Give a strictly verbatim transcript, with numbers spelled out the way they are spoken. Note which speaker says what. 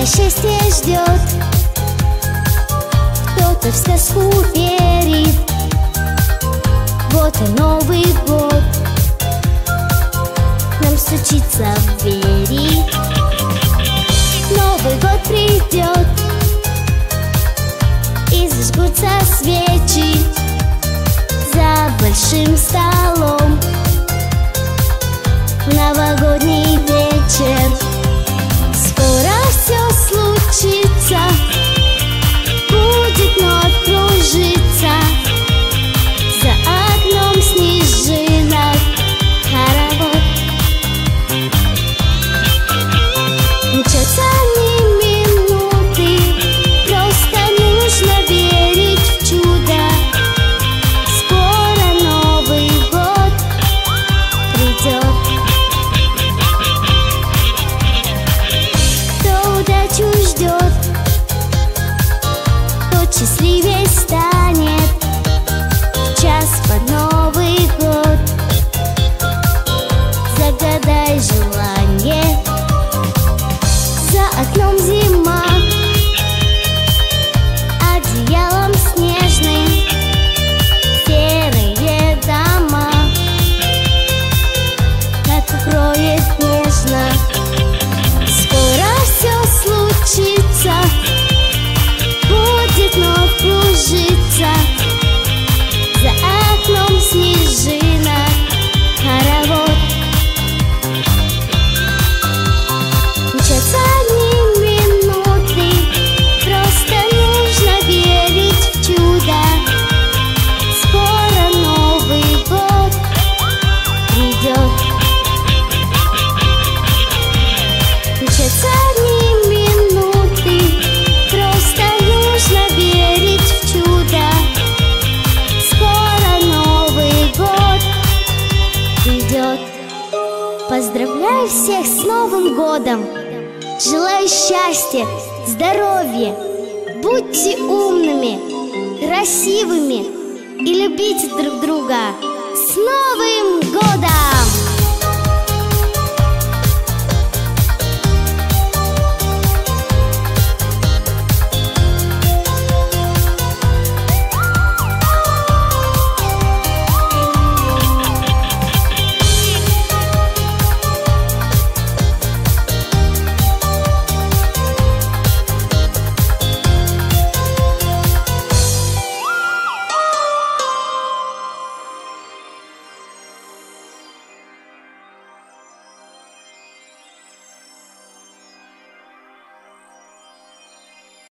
Speaker 1: Каждый счастье ждет, кто-то в сказку верит. Вот и Новый год нам стучится в двери. Новый год придет, и зажгутся свечи за большим столом в новогодний вечер. Скоро все случится, будет вновь кружиться за окном снежинок хоровод. Мчатся не минуты, просто нужно верить в чудо. Скоро Новый год придет. Кто удачу ждет, тот счастливее станет в час под Новый год. Загадай желание, за окном зима, одеялом снежным серые дома как укроет нежно. Скоро все случится, будет вновь кружиться за окном снежинок хоровод. Мчатся не минуты, просто нужно верить в чудо. Скоро Новый год придет. Мчатся не минуты, просто нужно верить в чудо. Скоро Новый год придет. Поздравляю всех с Новым годом! Желаю счастья, здоровья, будьте умными, красивыми и любите друг друга. С Новым годом!